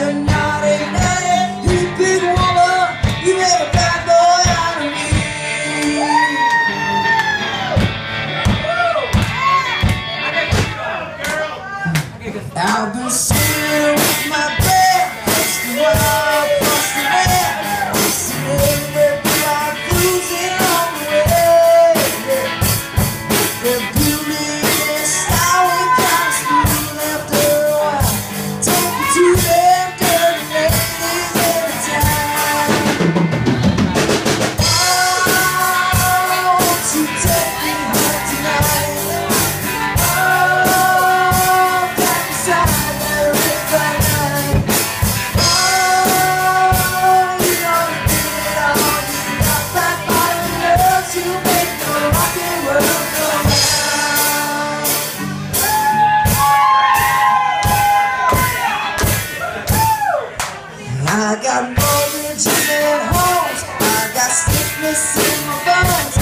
a naughty, naughty, you big woman, you made a bad boy out of me. I've been sitting with my bed, across the world, across the land, listening to my cruising on the way. The beauty is style and kind of speed after a while. Take me to them dirty ladies every time. Oh, won't you take me home tonight? Oh, back beside the river line. Oh, you know you did it all. You got that fire in love to make the rock and roll go round. I got mortgages and homes, I got sickness in my bones.